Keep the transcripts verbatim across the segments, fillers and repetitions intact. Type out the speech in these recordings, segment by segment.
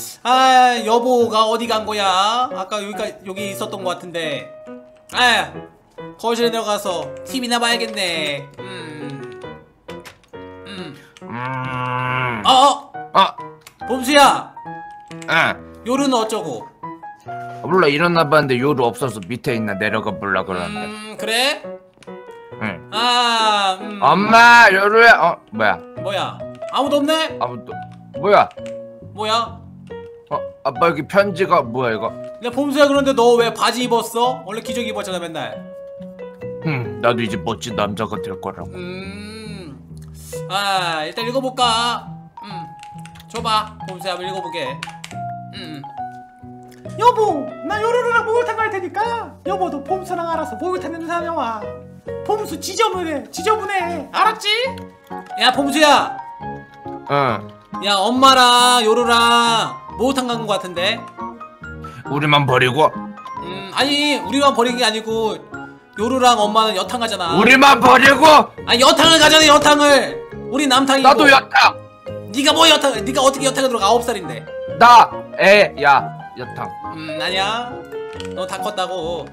아, 여보가 어디 간 거야? 아까 여기가 여기 있었던 것 같은데. 아, 거실에 들어가서 티비나 봐야겠네. 음, 음, 음. 어, 어, 어, 봄수야. 응. 요루는 어쩌고? 몰라, 일어나 봤는데 요루 없어서 밑에 있나 내려가 볼라 그러는데. 음, 그래? 응. 아, 음. 엄마, 요루야. 어, 뭐야? 뭐야? 아무도 없네? 아무도. 뭐야? 뭐야? 어, 아빠 여기 편지가 뭐야 이거? 근데 봄수야, 그런데 너 왜 바지 입었어? 원래 기저귀 입었잖아 맨날. 응, 나도 이제 멋진 남자가 될 거라고. 음, 아, 일단 읽어볼까? 음, 줘봐. 봄수야, 한번 읽어보게. 음. 여보, 나 요루루랑 목욕탕 갈 테니까 여보도 봄수랑 알아서 목욕탕 냄새 다녀와. 봄수 지저분해, 지저분해. 알았지? 야, 봄수야. 응. 야, 엄마랑 요루랑 목욕탕 간 거 같은데? 우리만 버리고? 음, 아니, 우리만 버린 게 아니고 요루랑 엄마는 여탕 가잖아. 우리만 버리고? 아, 여탕을 가잖아, 여탕을. 우리 남탕이고. 나도 여탕. 네가 뭐 여탕? 네가 어떻게 여탕에 들어가? 아홉 살인데. 나, 애, 야, 여탕. 음, 아니야. 너 다 컸다고.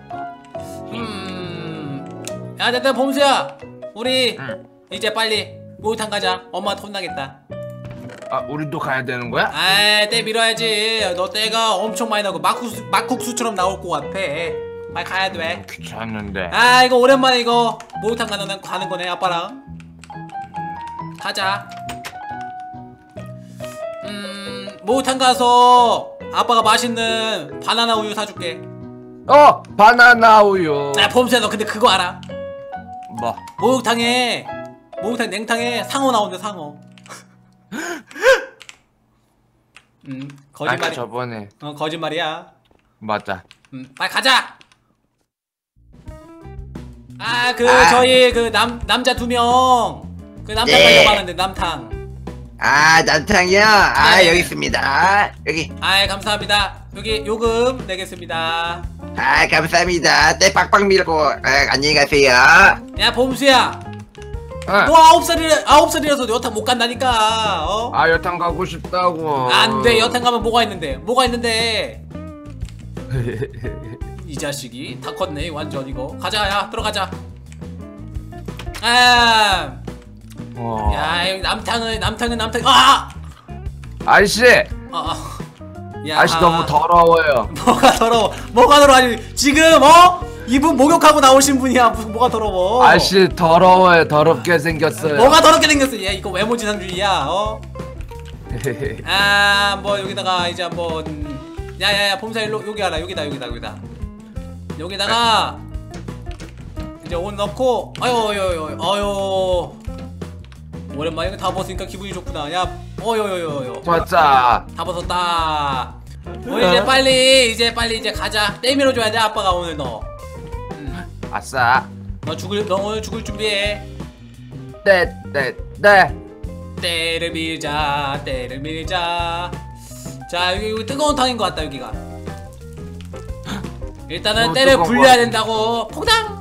음. 야, 일단 봄수야, 우리 응. 이제 빨리 목욕탕 가자. 엄마한테 혼나겠다. 아, 우리도 가야 되는 거야? 아이, 때 밀어야지. 너 때가 엄청 많이 나고 막국수, 막국수처럼 나올 것 같아. 빨리 가야 돼. 귀찮은데. 아, 이거 오랜만에 이거 목욕탕 가는, 가는 거네, 아빠랑. 가자. 음, 목욕탕 가서 아빠가 맛있는 바나나 우유 사줄게. 어, 바나나 우유. 아, 봄새야, 너 근데 그거 알아? 뭐? 목욕탕에, 목욕탕 냉탕에 상어 나온대, 상어. 음, 거짓말이. 아까 저번에. 어, 거짓말이야. 맞아. 음, 빨리 가자. 아, 그 아. 저희 그 남 남자 두 명 그 남탕 네. 가려고 하는데 남탕. 아, 남탕이요? 아, 네. 여기 있습니다. 여기. 아, 감사합니다. 여기 요금 내겠습니다. 아, 감사합니다. 때 빡빡 밀고, 아, 안녕히 가세요. 야, 봄수야, 어. 너 아홉 살이라 아홉 살이라서 여탕 못 간다니까. 어? 아, 여탕 가고 싶다고. 안 돼. 여탕 가면 뭐가 있는데? 뭐가 있는데? 이 자식이 다 컸네 완전 이거. 가자, 야, 들어가자. 아, 어. 야, 여기 남탕은 남탕은 남탕. 아, 아저씨, 아, 아. 야, 아저씨 너무 더러워요. 뭐가 더러워? 뭐가 더러워? 아니 지금 어? 이분 목욕하고 나오신 분이야. 무슨 뭐가 더러워? 아저씨 더러워요. 더럽게 생겼어요. 뭐가 더럽게 생겼어? 야, 이거 외모지상주의야. 어? 아, 뭐 여기다가 이제 한번 야야야 봄사 일로 여기 알아. 여기다 여기다 여기다 여기다가 이제 옷 넣고 아유 아유 아유 아유 오랜만에 다 벗으니까 기분이 좋구나. 야, 어유 어유 어유 맞아. 다 벗었다. 우리 이제 빨리 이제 빨리 이제 가자. 때밀어 줘야 돼. 아빠가 오늘 너. 음. 아싸. 너 죽을 너 오늘 죽을 준비해. 네, 네, 네. 때를 밀자, 때를 밀자. 자, 여기, 여기 뜨거운 탕인 것 같다. 여기가. 일단은 너무 때를 뜨거운 불려야 거 된다고. 퐁당.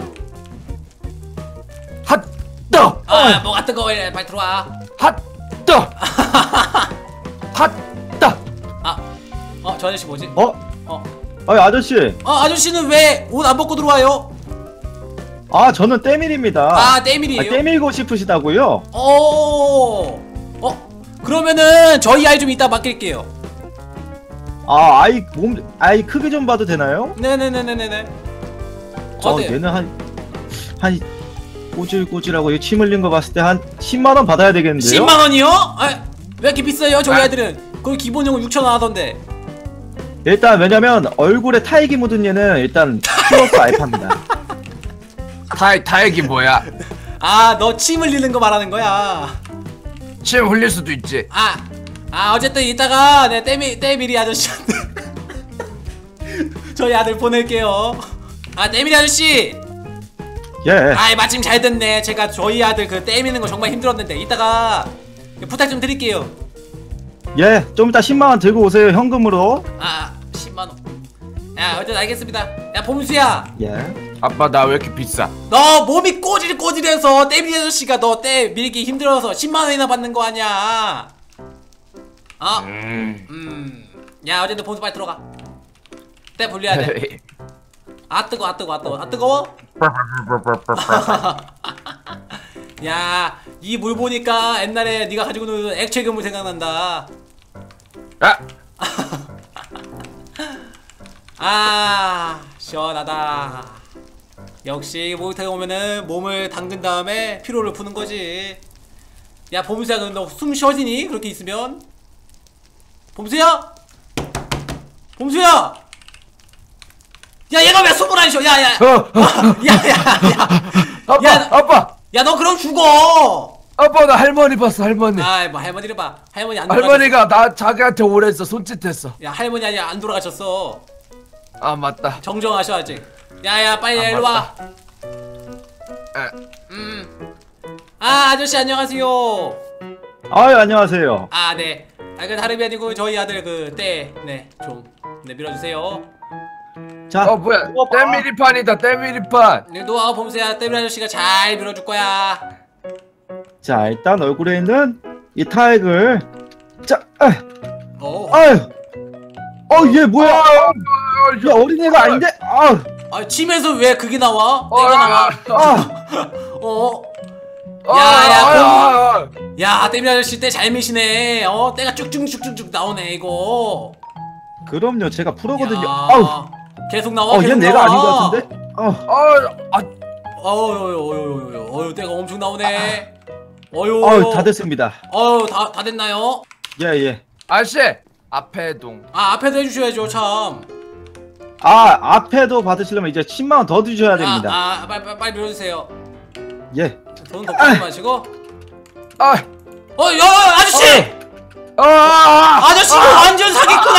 핫, 떠. 아, 뭐가 뜨거워? 이래. 빨리 들어와. 핫, 떠. 핫, 떠. 아, 어, 저 아저씨 뭐지? 어? 어, 아니 아저씨. 어, 아저씨는 왜 옷 안 벗고 들어와요? 아 저는 때밀입니다. 아, 때밀이에요? 아, 때밀고 싶으시다고요? 어, 어, 그러면은 저희 아이 좀 이따 맡길게요. 아 아이 몸 아이 크기 좀 봐도 되나요? 네네네네네. 어 어때요? 얘는 한한 꼬질꼬질하고 이 침 흘린 거 봤을 때 한 십만 원 받아야 되겠는데요? 십만 원이요? 아, 왜 이렇게 비싸요? 저희 아. 아이들은 거의 기본용은 육천 원 하던데. 일단 왜냐면 얼굴에 타액이 묻은 얘는 일단 플러스 알파입니다. 타이, 타액이 뭐야? 아, 너 침 흘리는 거 말하는 거야. 침 흘릴 수도 있지. 아, 아 어쨌든 이따가 내 때미 때미리 아저씨한테 저희 아들 보낼게요. 아, 때미리 아저씨. 예. 아이, 마침 잘 됐네. 제가 저희 아들 그 때미는 거 정말 힘들었는데 이따가 부탁 좀 드릴게요. 예. 좀 이따 십만 원 들고 오세요 현금으로. 아, 십만 원. 야, 어쨌든 알겠습니다. 야, 봄수야. 예. 아빠 나 왜 이렇게 비싸? 너 몸이 꼬질꼬질해서 때미리 아저씨가 너 때 밀기 힘들어서 십만 원이나 받는 거 아니야. 어? 음. 음. 야 어쨌든 봄새 빨리 들어가. 때 불려야 돼. 아 뜨거 아 뜨거 아 뜨거 아 뜨거워. 야 이 물 보니까 옛날에 네가 가지고 노는 액체 괴물 생각난다. 아! 아 시원하다. 역시 목욕탕에 오면은 몸을 담근 다음에 피로를 푸는 거지. 야 봄새야 너 숨 쉬어지니? 그렇게 있으면? 봄새야? 봄새야! 야 얘가 왜 숨을 안 쉬어? 야야 어, 야야야 아빠, 야, 아빠, 야 너 그럼 죽어. 아빠 나 할머니 봤어 할머니. 아이 뭐 할머니를 봐. 할머니 안 돌아가셨어. 할머니가 나 자기한테 오래했어 손짓했어. 야 할머니 아니야 안 돌아가셨어. 아 맞다. 정정하셔야지. 야야 빨리 아, 일로 와. 에, 음. 아 아저씨 안녕하세요. 아유, 안녕하세요. 아 네. 아 그 다름이 아니고 저희 아들 그때네좀 네 밀어주세요. 자, 어 뭐야? 누워봐. 때밀이판이다 때밀이판. 네 누워 봄새야 때밀 아저씨가 잘 밀어줄 거야. 자, 일단 얼굴에 있는 이 타액을. 자, 아, 어. 아유. 어, 얘 뭐야? 어, 얘 어린애가 아닌데? 아, 아 침에서 왜 그게 나와? 어, 내가 나와. 아, 어. 어, 야야 어, 어, 어. 야 때밀 아저씨 때 잘 미시네. 어 때가 쭉쭉쭉쭉쭉 나오네 이거. 그럼요. 제가 프로거든요. 야, 아우. 계속 나와. 어, 계속 얘 내가 나와. 아닌 것 같은데? 아, 어, 아, 어유 어유 때가 엄청 나오네. 어유. 아유, 다 됐습니다. 어유 다 다 됐나요? 예, 예. 아저씨 앞에 동. 아 앞에도 해주셔야죠 참. 아, 앞에도 받으시려면 이제 십만 원 더 주셔야 됩니다. 아, 아 빨리 빨리, 빨리 밀어주세요. 예. 돈 걱정하지 마시고. 아, 어, 야, 아저씨! 어, 아, 아저씨 이거 완전 사기꾼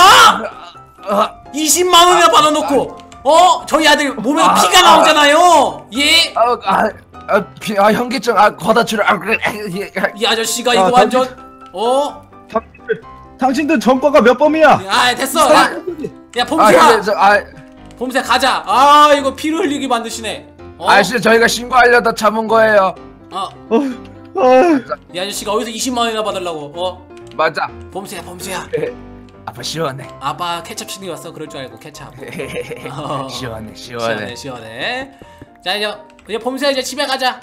아니야? 이십만 원이나 받아놓고, 어? 저희 아들 몸에서 아, 피가 아. 나오잖아요. 예? 아, 아, 아, 비, 아 현기증, 아 과다출, 아, 그래, 예, 이 아저씨가 아, 이거 당신- 완전, 어? 당신들, 당신들 전과가 몇 범이야? 아, 됐어. 야, 야 아, 봄새야, 근데 저, 아, 봄새 가자. 아, 이거 피를 흘리게 만드시네. 어? 아저씨 저희가 신고하려다 참은 거예요. 어, 어, 어, 이 아저씨가 어디서 이십만 원이나 받으려고? 어? 맞아. 봄새야, 봄새야. 아빠 시원해. 아빠 케첩 신경 왔어. 그럴 줄 알고 케첩. 어. 시원해, 시원해 시원해. 시원해. 자 이제 이제 봄새야 이제 집에 가자.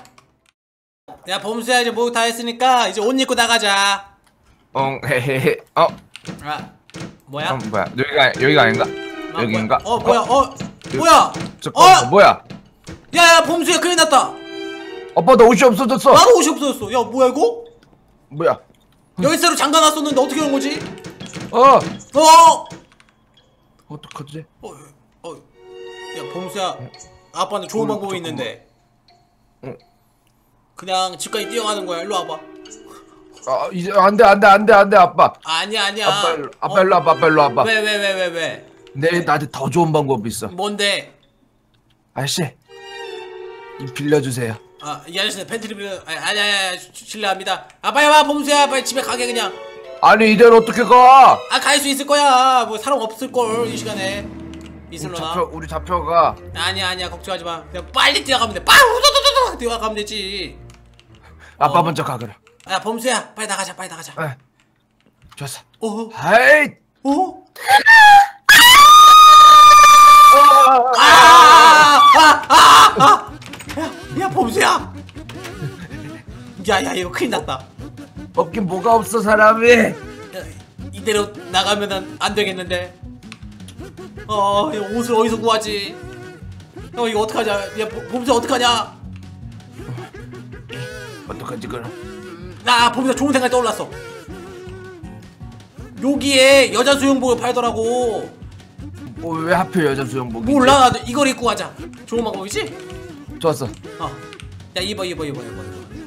야 봄새야 이제 목욕 다 했으니까 이제 옷 입고 나가자. 어, 헤헤헤. 어, 아 뭐야? 어, 뭐야? 여기가 여기가 아닌가? 아, 여기인가? 뭐야? 어 뭐야? 어, 뭐야? 저, 어? 어, 뭐야? 야야 봄새야 큰일 났다. 아빠 나 옷이 없어졌어. 나도 옷이 없어졌어. 야 뭐야 이거? 뭐야? 열쇠로 잠가놨었는데 어떻게 된 거지? 어, 어? 어떡하지? 어? 어? 야 봄새야 아빠는 좋은 어, 방법이 잠깐만. 있는데. 어. 그냥 집까지 뛰어가는 거야. 일로 와봐. 아, 이제 안돼 안돼 안돼 안돼 아빠. 아니야 아니야. 아빠 일로, 아빠 일로 와봐, 아빠 일로 와봐. 왜 왜 왜 왜 왜? 내 나한테 더 좋은 방법이 있어. 뭔데? 아저씨, 이 빌려주세요. 아, 이 아저씨는 팬티를 빌려. 아니, 아니, 아니, 시- 실례합니다. 아, 빨리 와, 봄새야. 빨리 집에 가게, 그냥. 아니 이대로 어떻게 가? 아, 갈 수 있을 거야. 뭐, 사람 없을걸, 이 시간에. 우리 있을려나? 잡혀 우리 잡혀가. 아니야, 아니야, 걱정하지 마. 그냥 빨리 뛰어가면 돼. 빨리 우두두두두 뛰어가면 되지. 아빠 어. 먼저 가 그래. 야, 봄새야. 빨리 나가자, 빨리 나가자. 에, 좋았어. 어? 하이. 어? 아! 아! 아! 아! 야, 야, 봄새야. 야, 야, 이거 큰일 났다. 없긴 뭐가 없어 사람이. 야, 이대로 나가면은 안 되겠는데. 어, 이거 옷을 어디서 구하지? 어, 이거 어떡하냐? 야, 봄새 어떡하냐? 어떡하지 그럼? 음, 나 봄새 좋은 생각이 떠올랐어. 여기에 여자 수영복을 팔더라고. 뭐 왜 하필 여자 수영복이지? 몰라, 나도 이걸 입고 가자. 좋은 방법이지? 좋았어. 어, 야 입어, 입어, 입어, 입어, 입어.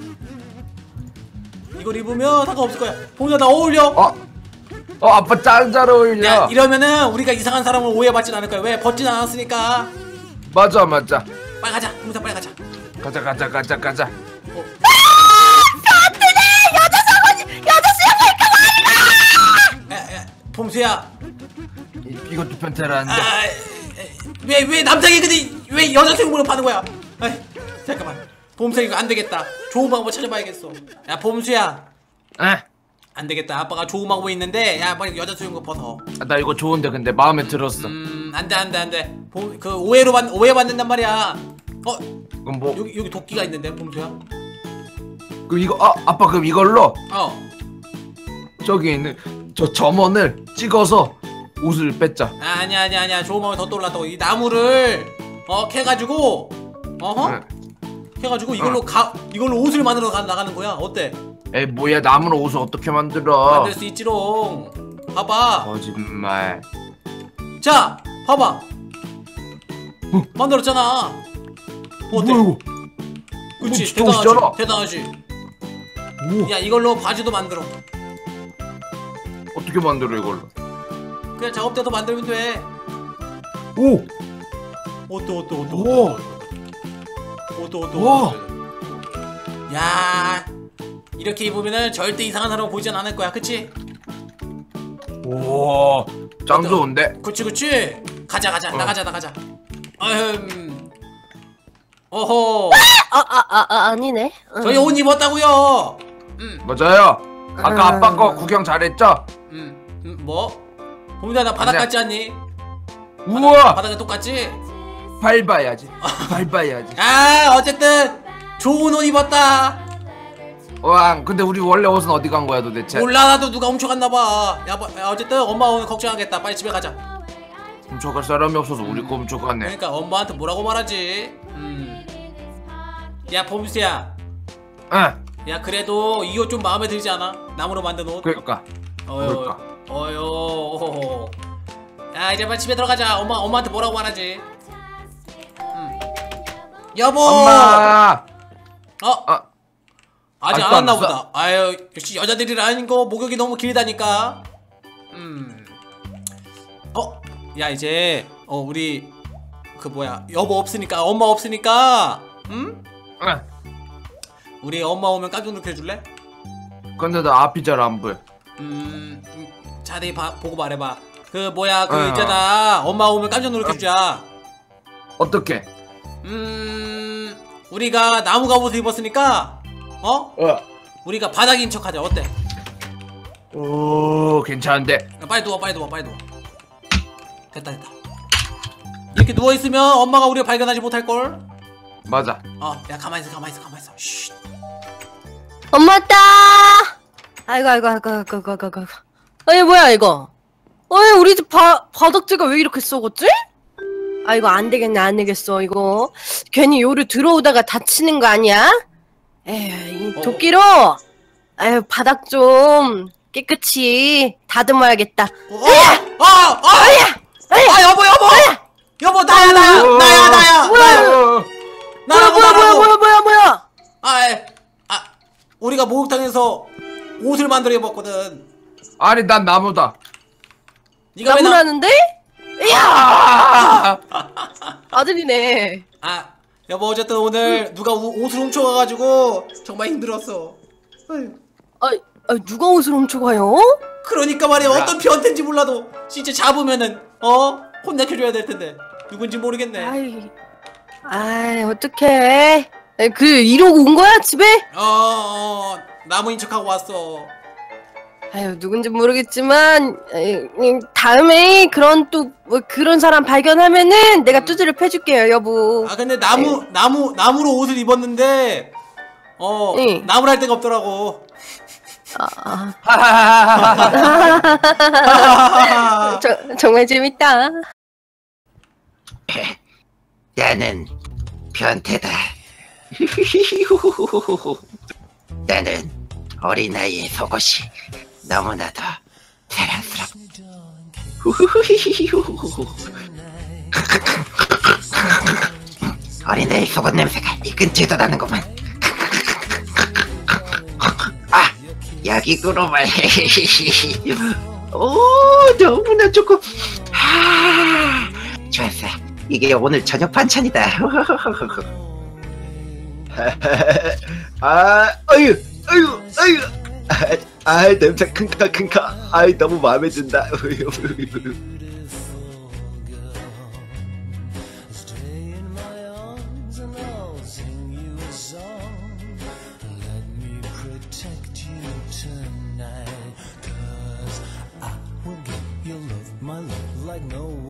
이걸 입으면 상관없을 거야. 봄새 나 어울려. 어? 어 아빠 짱 잘 어울려. 야, 이러면은 우리가 이상한 사람을 오해받진 않을 거야. 왜? 벗진 않았으니까. 맞아 맞아. 빨리 가자. 봄새 빨리 가자. 가자 가자 가자 가자. 어. 야, 야, 봄새야. 이, 이것도 변태라는데. 아, 왜, 왜 남자게 근데 왜 여자 수영복을 파는 거야? 아이, 잠깐만. 봄새 이거 안 되겠다. 좋은 방법 찾아봐야겠어. 야, 봄수야. 에? 안 되겠다. 아빠가 좋은 방법이 있는데, 야 빨리 여자 수영 거 벗어. 아, 나 이거 좋은데 근데 마음에 들었어. 음, 안돼 안돼 안돼. 그 오해로 받 오해 받는단 말이야. 어, 그럼 뭐? 여기 여기 도끼가 있는데 봄수야. 그 이거 아 아빠 그럼 이걸로 어. 저기 있는 저 점원을 찍어서 옷을 뺐자. 아, 아니야 아니야 아니야. 좋은 방법이 더 떠올랐다고. 이 나무를 어 캐가지고 어허 응. 캐가지고 이걸로 가 이걸로 옷을 만들어 가, 나가는 거야. 어때? 에이 뭐야 나무로 옷을 어떻게 만들어? 만들 수 있지롱. 봐봐. 거짓말. 자, 봐봐. 만들었잖아. 어때? 뭐야 이거? 그치, 진짜 옷이잖아. 대단하지. 대단하지. 우와. 야, 이걸로 바지도 만들어. 어떻게 만들어 이걸로? 그냥 작업대도 만들면 돼. 오! 어때, 어때, 어때, 우와. 어때, 어때, 우와. 어때. 야, 이렇게 입으면은 절대 이상한 사람 보이진 않을 거야, 그치? 우와 짱 어때? 좋은데? 그치, 그치. 가자, 가자, 어. 나가자, 나가자. 어흠. 어허. 아, 아, 아, 아 아니네. 응. 저희 옷 입었다고요. 음, 맞아요. 아까 음. 아빠 거 구경 잘했죠? 음, 음 뭐? 봄이다, 나 바닥 아니야. 같지 않니? 우와 바닥에 똑같지? 밟아야지. 밟아야지. 아, 어쨌든 좋은 옷 입었다. 와 근데 우리 원래 옷은 어디 간 거야 도대체? 몰라, 나도 누가 훔쳐갔나봐. 야, 뭐, 야, 어쨌든 엄마 오늘 걱정하겠다. 빨리 집에 가자. 훔쳐갈 사람이 없어서 우리 거 훔쳐갔네. 그러니까 엄마한테 뭐라고 말하지? 음. 야, 봄수야. 응. 야, 그래도 이 옷 좀 마음에 들지 않아? 나무로 만든 옷. 그러니까. 어여, 그럴까? 어여. 야, 이제 빨리 집에 들어가자. 엄마, 엄마한테 뭐라고 말하지? 음. 여보. 엄마. 어? 아 아직 안 아직도 안 왔나 왔어? 보다. 아유, 역시 여자들이라는 거 목욕이 너무 길다니까. 음. 어? 야, 이제 어 우리 그 뭐야 여보 없으니까 엄마 없으니까 응? 응. 우리 엄마 오면 깜짝 놀래줄래? 근데 나 앞이 잘 안 보여. 음, 음, 자세히 봐, 보고 말해봐. 그 뭐야 그 어. 있잖아 엄마 오면 깜짝 놀래주자. 어떻게? 음, 우리가 나무 갑옷을 입었으니까 어? 어. 우리가 바닥인 척하자. 어때? 오 괜찮은데. 야, 빨리 누워 빨리 누워 빨리 누워. 됐다 됐다. 이렇게 누워 있으면 엄마가 우리가 발견하지 못할 걸. 맞아. 어, 야 가만히 있어 가만히 있어 가만히 있어. 쉿. 엄마 왔다. 아이고, 아이고, 아이고, 아이고, 아이고, 아이고, 아이고. 아니, 뭐야, 이거? 아니, 우리 집 바, 바닥재가 왜 이렇게 썩었지? 아, 이거 안 되겠네, 안 되겠어, 이거. 괜히 요리 들어오다가 다치는 거 아니야? 에휴, 이 어. 도끼로, 아유, 바닥 좀 깨끗이 다듬어야겠다. 어, 어, 어, 아 여보 여보, 여보 나야 나야 어. 나야 나야 뭐야? 나야. 어. 나라고 뭐야, 뭐야, 나라고. 뭐야, 뭐야, 뭐야? 아, 에, 아, 우리가 목욕탕에서 옷을 만들어 입었거든. 아니 난 나무다. 네가 왜 나? 나무라는데? 아! 아들이네. 아, 여보 어쨌든 오늘 누가 우, 옷을 훔쳐가가지고 정말 힘들었어. 어휴. 아, 아, 누가 옷을 훔쳐가요? 그러니까 말이야 어떤 변태인지 몰라도 진짜 잡으면은 어 혼내켜줘야 될 텐데 누군지 모르겠네. 아이, 아이, 어떡해. 에, 그, 이러고 온 거야, 집에? 어, 어 나무인 척하고 왔어. 아유, 누군지 모르겠지만, 에이, 음, 다음에 그런 또, 뭐, 그런 사람 발견하면은 내가 두드려 패줄게요, 여보. 아 근데 나무 나무 나무로 옷을 입었는데 어 응. 나무를 할 데가 없더라고. 아, 아. 저, 정말 재밌다. 나는 변태다. 나는 어린아이의 속옷이 너무나도 사랑스럽. 어린아이 속옷 냄새가 이 근처에도 나는구만. 아, 여기구로만. 오, 너무나 좋고. 아, 좋았어. 이게 오늘 저녁 반찬이다. 아, 아유, 아유, 아유. 아, 아, 냄새 큰카 큰카. 아이 너무 마음에 든다. Stay in my arms and I'll sing you a song. Let me protect you tonight. like no